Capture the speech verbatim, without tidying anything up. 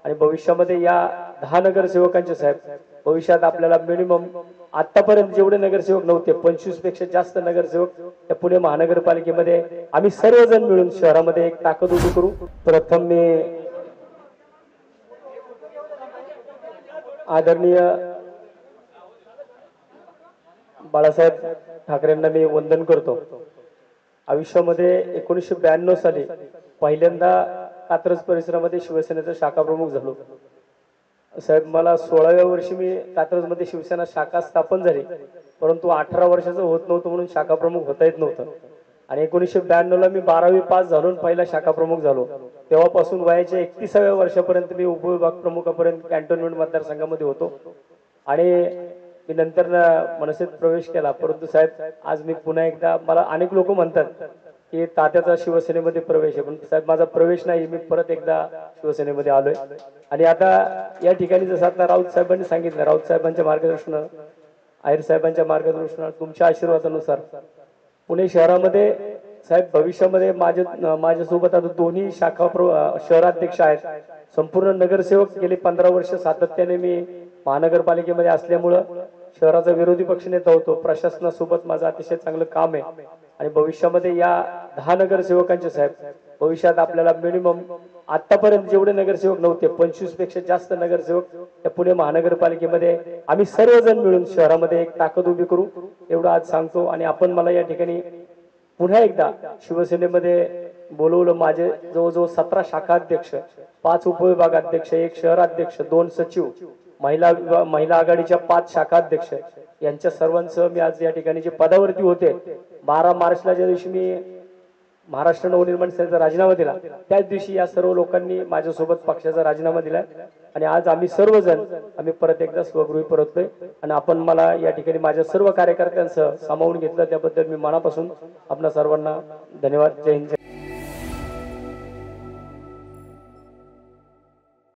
आणि भविष्यामध्ये या दहा नगरसेवकांचे साहेब भविष्यात आपल्याला मिनिमम आतापर्यंत जेवढे नगरसेवक नव्हते पंचवीस पेक्षा जास्त नगरसेवक या पुणे महानगरपालिकेमध्ये आम्ही सर्वजण मिळून शहरामध्ये एक ताकद उभी करू। प्रथम मी आदरणीय बाळासाहेब ठाकरेंना मी वंदन करतो। आयुष्यामध्ये एकोणीसशे ब्याण्णव साली पहिल्यांदा कात्रज परिसरामध्ये शिवसेनेचा शाखा प्रमुख झालो साहेब। मला सोळाव्या वर्षी मी कात्रजमध्ये शिवसेना शाखा स्थापन झाली, परंतु अठरा वर्षाचं होत नव्हतं म्हणून शाखा प्रमुख होता येत नव्हतं। आणि एकोणीसशे ब्याण्णव ला मी बारावी पास झालो पहिला शाखा प्रमुख झालो। तेव्हापासून वयाच्या एकतीसाव्या वर्षापर्यंत मी उपविभाग प्रमुखापर्यंत कॅन्टोन्मेंट मतदारसंघामध्ये होतो आणि मी नंतर मनसेत प्रवेश केला। परंतु साहेब आज मी पुन्हा एकदा, मला अनेक लोक म्हणतात की तात्याचा शिवसेनेमध्ये प्रवेश आहे, पण साहेब माझा प्रवेश नाही, मी परत एकदा शिवसेनेमध्ये आलोय। आणि आता या ठिकाणी जसं आता राऊत साहेबांनी सांगितलं, राऊत साहेबांच्या मार्गदर्शनानं, आयर साहेबांच्या मार्गदर्शनानं, तुमच्या आशीर्वादानुसार पुणे शहरामध्ये साहेब भविष्यामध्ये माझ्या माझ्यासोबत आता दोन्ही शाखा शहराध्यक्ष आहेत। संपूर्ण नगरसेवक गेले पंधरा वर्ष सातत्याने मी महानगरपालिकेमध्ये असल्यामुळं शहराचा विरोधी पक्षनेता होतो। प्रशासनासोबत माझं अतिशय चांगलं काम आहे आणि भविष्यामध्ये या दहा नगरसेवकांचे साहेब भविष्यात आपल्याला मिनिमम आतापर्यंत जेवढे नगरसेवक नव्हते पंचवीस पेक्षा जास्त नगरसेवक या पुणे महानगरपालिकेमध्ये आम्ही सर्वजण मिळून शहरामध्ये एक ताकद उभी करू एवढं आज सांगतो। आणि आपण मला या ठिकाणी पुन्हा एकदा शिवसेनेमध्ये बोलवलं। माझे जवळजवळ सतरा शाखा अध्यक्ष, पाच उपविभाग अध्यक्ष, एक शहराध्यक्ष, दोन सचिव, महिला महिला आघाडीच्या पाच शाखा अध्यक्ष यांच्या सर्वांसह मी आज या ठिकाणी जे पदावरती होते, बारा मार्चला ज्या दिवशी मी महाराष्ट्र नवनिर्माण सेनेचा राजीनामा दिला त्याच दिवशी या सर्व लोकांनी माझ्यासोबत पक्षाचा राजीनामा दिला आणि आज आम्ही सर्वजण आम्ही परत एकदा स्वगृही परतलोय। आणि आपण मला या ठिकाणी माझ्या सर्व कार्यकर्त्यांसह सामावून घेतलं त्याबद्दल मी मनापासून आपल्या सर्वांना धन्यवाद। जय हिंद।